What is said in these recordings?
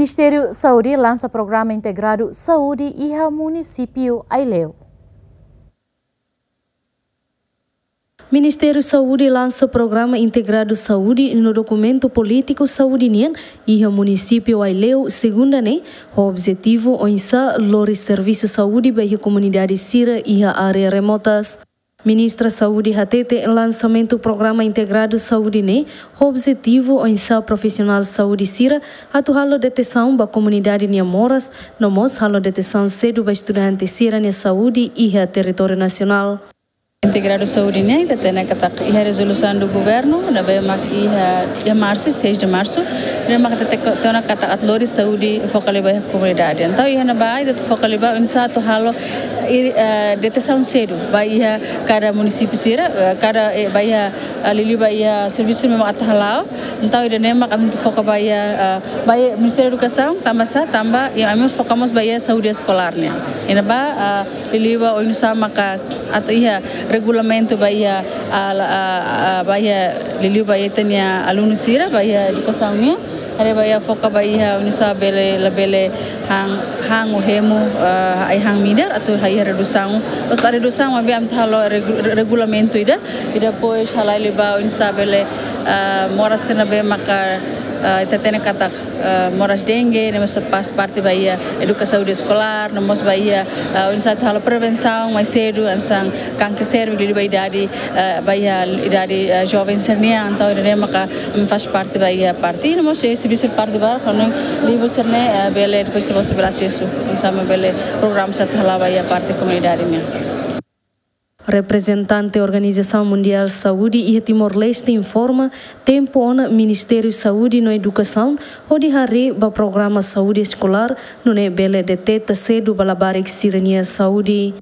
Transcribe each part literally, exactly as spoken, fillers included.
Ministério Saúde lança programa integrado Saúde e a município Aileu. Ministério Saúde lança programa integrado Saúde no documento político saúdinian e o município Aileu, segunda né, o objetivo onsa lori serviço saúde bagi comunidade sira e a área remotas. Ministra Saúde hatete lançamento programa integrado Saúde né, o objetivo onsa profissional saúde sira atu halo deteção ba comunidade nia moras, nomos halo deteção cedo ba estudante sira nia saúde e a território nacional. Integrado saúde nih, kita tena kata iha resolusi do governo, na bem mak iha iha março, seis de março, na mak kita tena kata atlori saúde focaliba comunidade. Então iha na bai, itu focaliba unsa tu halo deteção cedo, bai iha cada município sira, cada bai iha lili bai iha serviço memang athalau. Então iha na mak kami foca bai iha bai Ministério Educação, tambah sa tambah, iha kami focamos bai iha saúde escolarnya. Ina ba lili ba unsa maka atau iha regulamento bahia a bahia liliu bahia tenia aluno sira bahia educaçãonya ada bahia foca bahia unisa bele la bele hang hang hemu ai hang mider atau hai redução os a redução abi am thalo regulamento ida ida pois halai liba unisa bele mora sena be maka ita tena kata moras dengue, nemos pas parte bahia educação escolar, nemos bahia unsa halo prevenção mais cedo, ansang kanker cervix di idade bahia idade jovem sernia, então ele maka faz parte bahia parte, nemos serviço parte bar, quando livro sernia bele depois se você acesso, sama bele program sat hala bahia parte comunidade minha. Representante da Organização Mundial de Saúde e Timor-Leste informa tempo ona Ministério Saúde no Educação onde hari ba programa saúde escolar no ne bele deteta cedo balabarik sirenia saúde.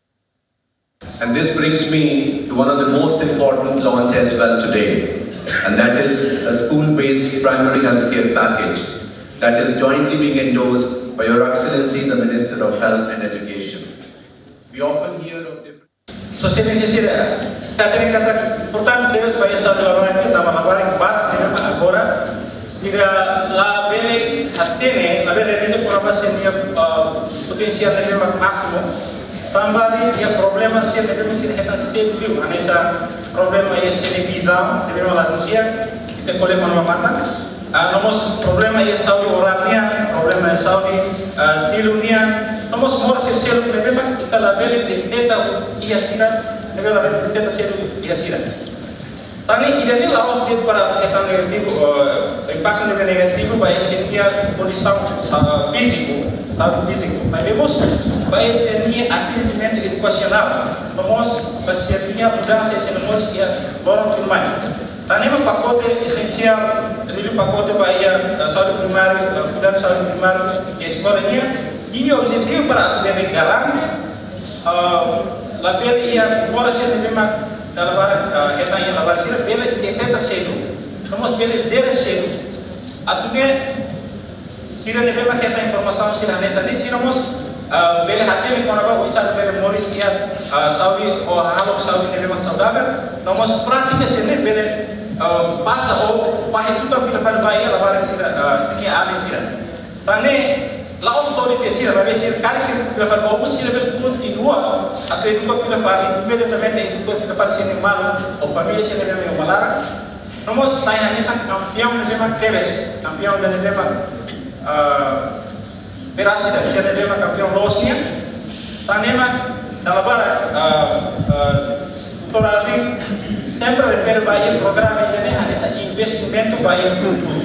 And this brings me to one of the most important launch as well today, and that is a school-based primary healthcare package that is jointly being endorsed by Your Excellency the Minister of Health and Education. We often hear of different Sociedade sira, kata ni kata, portanto Deus vai estar lawan kita malabaring bat ni nama agora, jika la bele hatene, la bele ini programa senia potensial ni nama máximo, tambah ni dia problema sih ni nama sih kita sebelum, anesa problema ia sih visão, ni nama la dia kita boleh mengamatan, nomos problema ia saudi orangnya, problema ia saudi tilunya. Nomos mora ser selo que leva kita la bele de teta ia sira, leva la bele de teta selo ia sira. Tani ida ni laos dia para kita negativo, impacto negativo vai ser dia condição físico, saúde físico. Mas vemos vai ser dia atendimento educacional. Nomos vai ser dia mudança esse nomos ia bom demais. Tani um pacote essencial, ele pacote vai a saúde primária, cuidar da saúde primária e escolinha. Ini objetivo para bebê garante, a bebê ia embora ser memang dalam kita yang lawan sih, bebê dia kita cedo, nomos bebê zero cedo, atunya sih ni memang kita informasi sih nesa ni sih nomos bebê hati ni mana bawa bisa bebê moris dia saudi oh halok saudi ni memang saudagar, nomos praktik sih ni bebê pasa oh pahit itu bila pada bayi lawan sih ni ada sih, tani Laos story pesira, vai ser cara que se prepara para alguns que level continua, até educar pela parte, imediatamente educar pela parte animal ou família se level malara. Nós saímos nessa campeão de tema Teves, campeão de tema Berasida, se tema campeão Rosnia. Tanema dalam bara torali sempre repete vai programa ini hanya investimento vai futuro.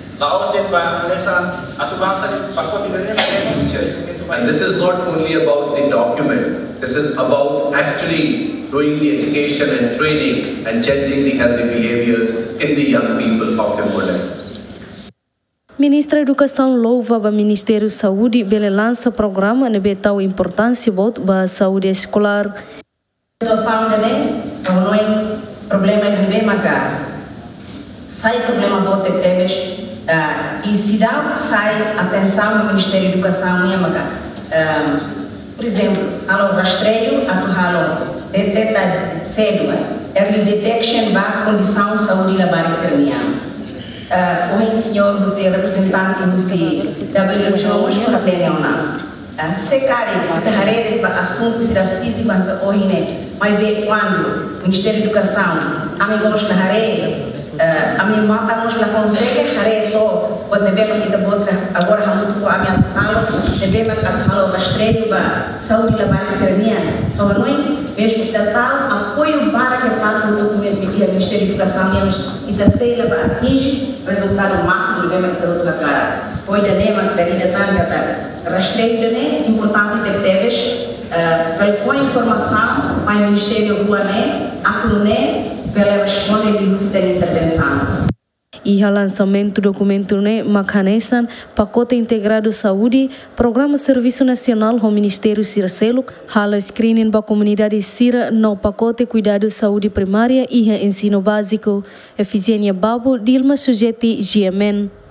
And this is not only about the document, this is about actually doing the education and training and changing the healthy behaviors in the young people of Timor-Leste. Ministra Educação louva o Ministério Saúde bele lança programa ne betau importância bot ba saúde escolar. Situação dele, não problema de viver maka. Sai problema bote teves. Uh, e se dá o que sai atenção no Ministério da Educação, uh, por exemplo, há o rastreio, há o detecta cedo, early detection, vai condição de saúde da barriga. uh, o senhor, você representante, você W H O, mas não tem não. Se cari, kita harere para assuntos da física, mas hoje né, mas ver quando o Ministério da Educação, a mim vamos na harere, a mim matamos na consegue harere to, quando devemos kita botar agora há muito a minha fala, devemos atar o rastreio para saúde da base sernia, então não é mesmo que tal apoio para que parte do documento do Ministério da Educação mesmo e da seila para atingir resultado máximo devemos ter outra cara, pois da nema que daí da tanga rastreio é importante ter teves, para foi informação, mas o Ministério do Né, a Clune, para responder e você ter intervenção. E o lançamento do documento né, Macanesan, Pacote Integrado Saúde, Programa Serviço Nacional do Ministério Circelo, hala screening para a comunidade Sira no pacote Cuidado Saúde Primária e Ensino Básico, Eficiência Babo, Dilma Sujeti, G M N.